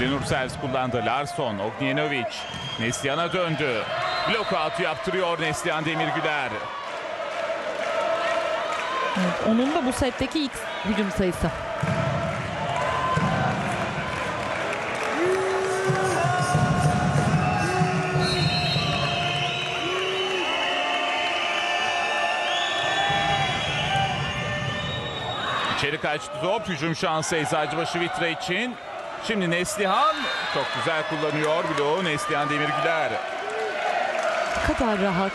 Elinur servis kullandı. Larsson, Ognjenovic. Neslihan'a döndü. Blokout yaptırıyor Neslihan Demirgüler. Evet, onun da bu setteki ilk hücum sayısı. İçeri kaçtı top. Hücum şansı Eczacıbaşı Vitra için. Şimdi Neslihan çok güzel kullanıyor bloğu Neslihan Demirgüler. Ne kadar rahat.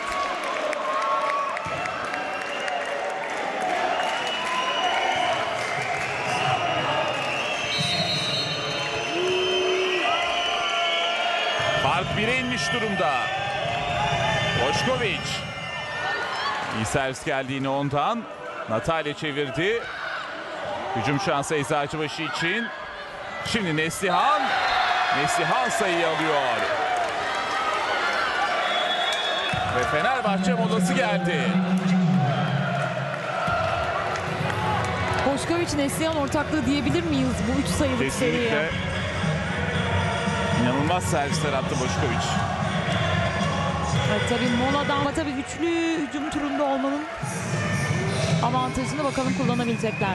Fark 1'e inmiş durumda. Boşkovic. İyi servis geldi yine ondan. Natalya çevirdi. Hücum şansı Eczacıbaşı için. Şimdi Neslihan. Neslihan sayıyı alıyor. Ve Fenerbahçe molası geldi. Boşkovic Neslihan ortaklığı diyebilir miyiz bu 3 sayılık seriye? Kesinlikle. İnanılmaz servisler attı Boşkovic. Evet, tabii moladan ama tabii üçlü hücum turunda olmanın avantajını bakalım kullanabilecekler.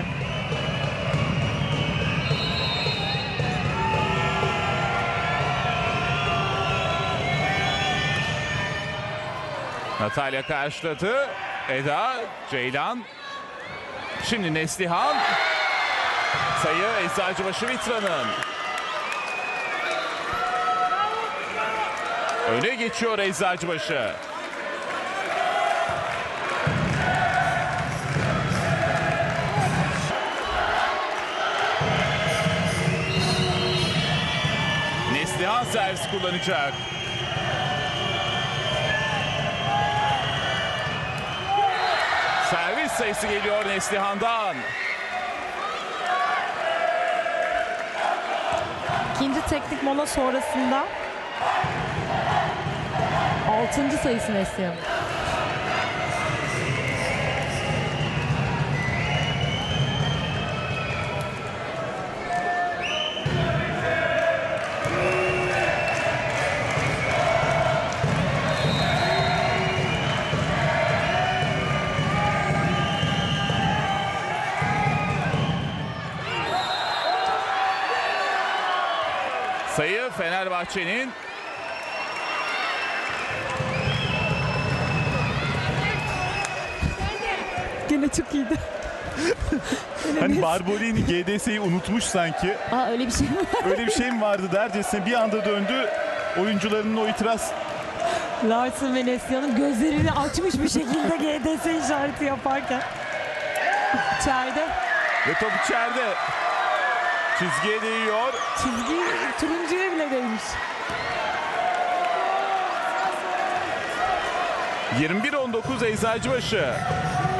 Natalya karşıladı. Eda, Ceylan. Şimdi Neslihan. Sayı Eczacıbaşı Vitra'nın. Öne geçiyor Eczacıbaşı. Neslihan servis kullanacak. Servis sayısı geliyor Neslihan'dan. İkinci teknik mola sonrasında 6. sayısı Neslihan. Sayı Fenerbahçe'nin. Gene çok iyiydi. Hani Barbolini GDS'yi unutmuş sanki. Aa, öyle bir şey mi? Öyle bir şey mi vardı dercesine bir anda döndü. Oyuncularının o itiraz. Larsson ve Neslihan'ın gözlerini açmış bir şekilde GDS işareti yaparken. İçeride. Ve top içeride. Çizgiye değiyor. Çizgi turuncuya bile değmiş. 21-19 Eczacıbaşı.